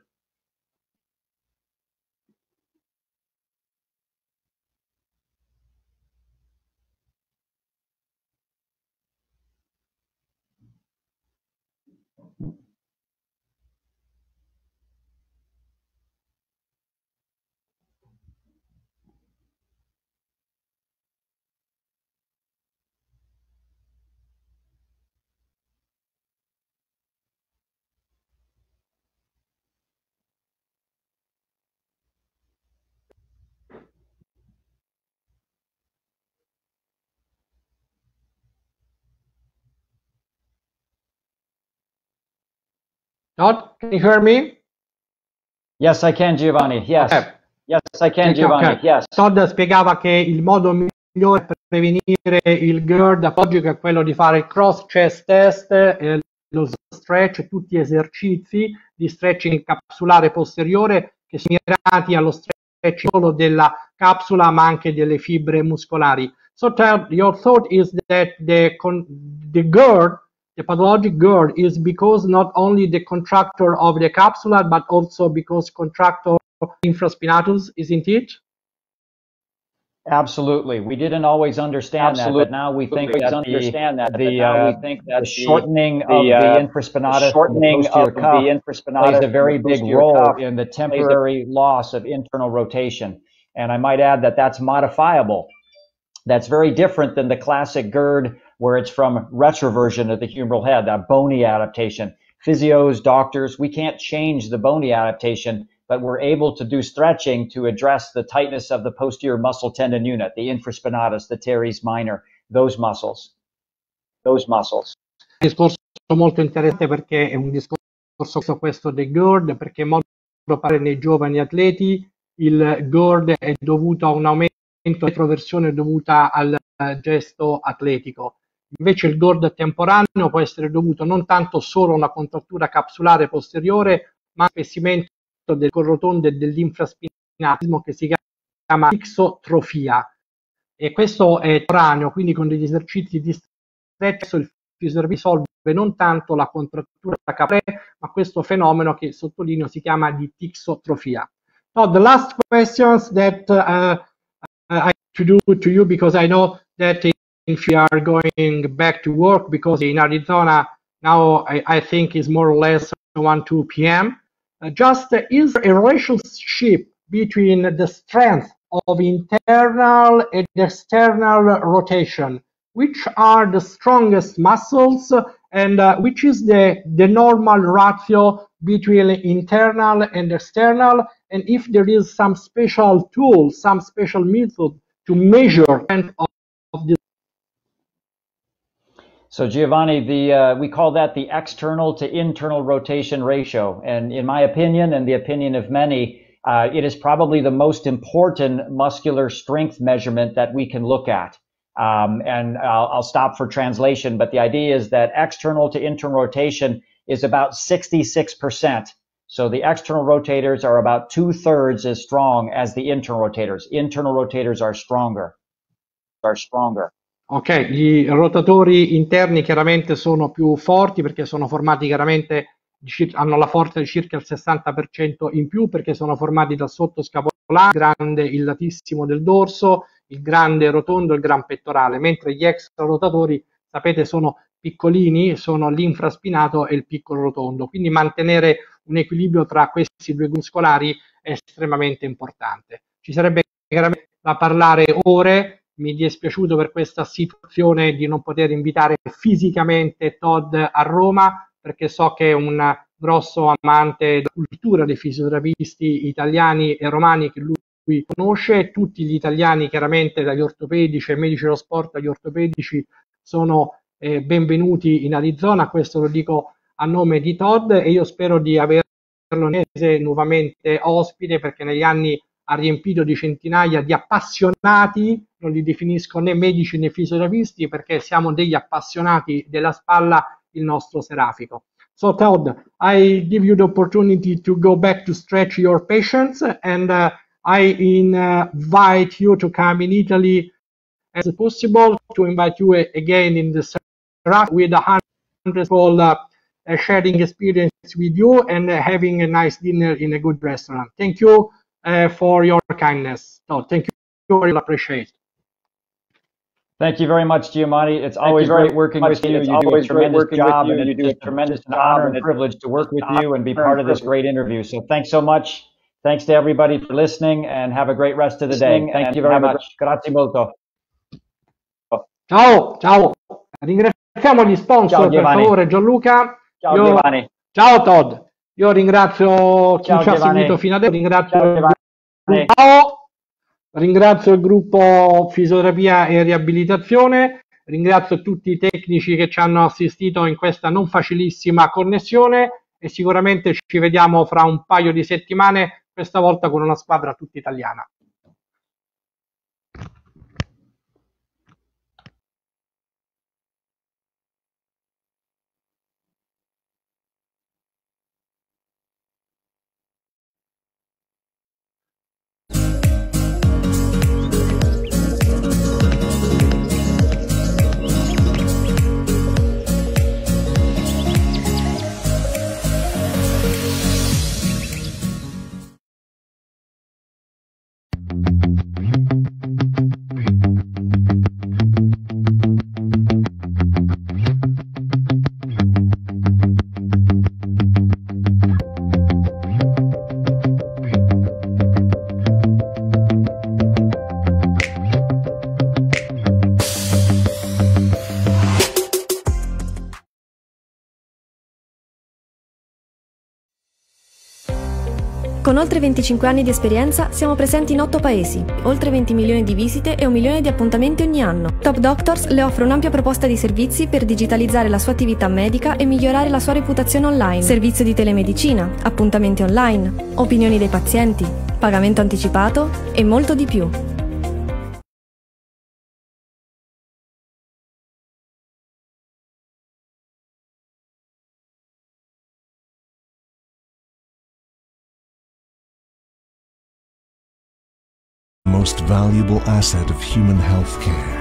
Todd, can you hear me? Yes, I can, Giovanni. Yes. Okay. Yes, I can, Giovanni. Okay. Yes. Todd spiegava che il modo migliore per prevenire il GERD apologico è quello di fare il cross chest test, lo stretch, tutti esercizi di stretching capsulare posteriore che sono mirati allo stretching solo della capsula ma anche delle fibre muscolari. So your thought is that the GERD, the pathologic GERD, is because not only the contractor of the capsula but also because contractor infraspinatus, isn't it? Absolutely. We didn't always understand that, but now we think that the shortening of the infraspinatus and the posterior cuff plays a very big role in the temporary loss of internal rotation. And I might add that that's modifiable. That's very different than the classic GERD, where it's from retroversion of the humeral head, that bony adaptation. Physios, doctors, we can't change the bony adaptation, but we're able to do stretching to address the tightness of the posterior muscle tendon unit, the infraspinatus, the teres minor, those muscles. Discorso molto interessante perché è un discorso questo del GERD, perché in modo particolare nei giovani atleti il GERD è dovuto a un aumento di retroversione dovuta al gesto atletico. Invece il GERD temporaneo può essere dovuto non tanto solo a una contrattura capsulare posteriore, ma a un spessimento del corrotondo e dell'infraspinatismo che si chiama ixotrofia. E questo è temporaneo, quindi con degli esercizi di stretch il fisioterapista risolve non tanto la contrattura capsulare, ma questo fenomeno che sottolineo si chiama di tixotrofia. Now, the last questions that I have to do to you, because I know that if you are going back to work, because in Arizona now I think is more or less 1-2 p.m. Just is there a relationship between the strength of internal and external rotation? Which are the strongest muscles and which is the normal ratio between internal and external, and if there is some special tool, some special method to measure of this. So Giovanni, we call that the external to internal rotation ratio. And in my opinion, and the opinion of many, it is probably the most important muscular strength measurement that we can look at. And I'll stop for translation, but the idea is that external to internal rotation is about 66%. So the external rotators are about 2/3 as strong as the internal rotators. Internal rotators are stronger. Ok, gli rotatori interni chiaramente sono più forti perché sono formati chiaramente, hanno la forza di circa il 60% in più perché sono formati dal sottoscapolare, il grande, il latissimo del dorso, il grande rotondo e il gran pettorale, mentre gli extra rotatori, sapete, sono piccolini, sono l'infraspinato e il piccolo rotondo, quindi mantenere un equilibrio tra questi due gruppi muscolari è estremamente importante. Ci sarebbe chiaramente da parlare ore. Mi è dispiaciuto per questa situazione di non poter invitare fisicamente Todd a Roma, perché so che è un grosso amante della cultura dei fisioterapisti italiani e romani che lui conosce. Tutti gli italiani, chiaramente, dagli ortopedici ai medici dello sport agli ortopedici, sono benvenuti in Arizona. Questo lo dico a nome di Todd e io spero di averlo nuovamente ospite, perché negli anni ha riempito di centinaia di appassionati, non li definisco né medici né fisioterapisti perché siamo degli appassionati della spalla, il nostro Serafico. So Todd, I give you the opportunity to go back to stretch your patients, and I invite you to come in Italy as possible, to invite you again in the Serafico with 100 people sharing experience with you and having a nice dinner in a good restaurant. Thank you for your kindness. So thank you, I appreciate. Thank you very much, Giovanni. It's always great working with you. You do a tremendous job, and it's just an honor and privilege to work with you and be part of this great interview. So thanks so much. Thanks to everybody for listening, and have a great rest of the day. Thank you very much. Grazie molto. Ciao. Ringraziamo gli sponsor, per favore, Gianluca. Ciao, Giovanni. Ciao Todd. Io ringrazio chi ci ha seguito fino adesso, ringrazio il gruppo Fisioterapia e Riabilitazione, ringrazio tutti i tecnici che ci hanno assistito in questa non facilissima connessione e sicuramente ci vediamo fra un paio di settimane, questa volta con una squadra tutta italiana. Con oltre 25 anni di esperienza siamo presenti in 8 paesi, oltre 20 milioni di visite e 1 milione di appuntamenti ogni anno. Top Doctors le offre un'ampia proposta di servizi per digitalizzare la sua attività medica e migliorare la sua reputazione online. Servizio di telemedicina, appuntamenti online, opinioni dei pazienti, pagamento anticipato e molto di più. Most valuable asset of human healthcare.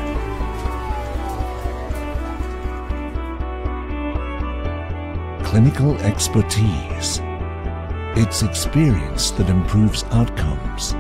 Clinical expertise. It's experience that improves outcomes.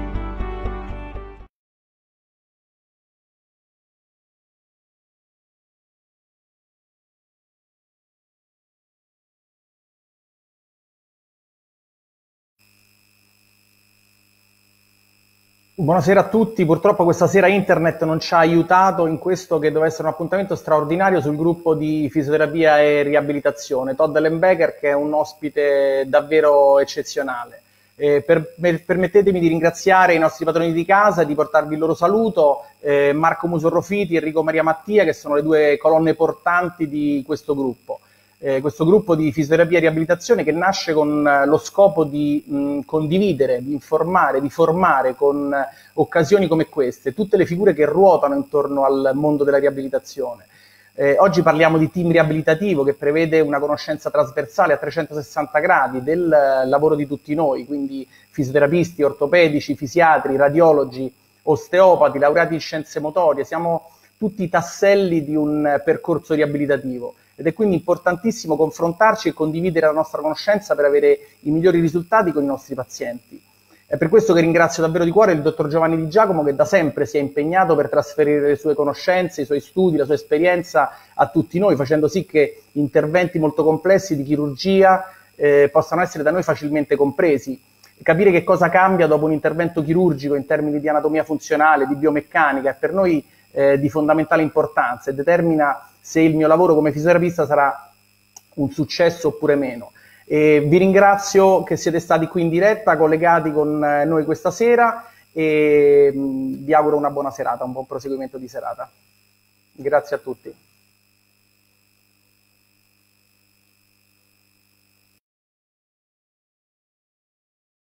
Buonasera a tutti, purtroppo questa sera internet non ci ha aiutato in questo che doveva essere un appuntamento straordinario sul gruppo di fisioterapia e riabilitazione. Todd Ellenbecker, che è un ospite davvero eccezionale. Permettetemi di ringraziare i nostri padroni di casa e di portarvi il loro saluto, Marco Musorrofiti e Enrico Maria Mattia, che sono le due colonne portanti di questo gruppo. Questo gruppo di fisioterapia e riabilitazione che nasce con lo scopo di condividere, di informare, di formare con occasioni come queste tutte le figure che ruotano intorno al mondo della riabilitazione. Oggi parliamo di team riabilitativo, che prevede una conoscenza trasversale a 360 gradi del lavoro di tutti noi, quindi fisioterapisti, ortopedici, fisiatri, radiologi, osteopati, laureati in scienze motorie. Siamo tutti tasselli di un percorso riabilitativo. Ed è quindi importantissimo confrontarci e condividere la nostra conoscenza per avere i migliori risultati con i nostri pazienti. È per questo che ringrazio davvero di cuore il dottor Giovanni Di Giacomo, che da sempre si è impegnato per trasferire le sue conoscenze, i suoi studi, la sua esperienza a tutti noi, facendo sì che interventi molto complessi di chirurgia possano essere da noi facilmente compresi. Capire che cosa cambia dopo un intervento chirurgico in termini di anatomia funzionale, di biomeccanica, è per noi di fondamentale importanza e determina se il mio lavoro come fisioterapista sarà un successo oppure meno. Vi ringrazio che siete stati qui in diretta, collegati con noi questa sera, e vi auguro una buona serata, un buon proseguimento di serata. Grazie a tutti.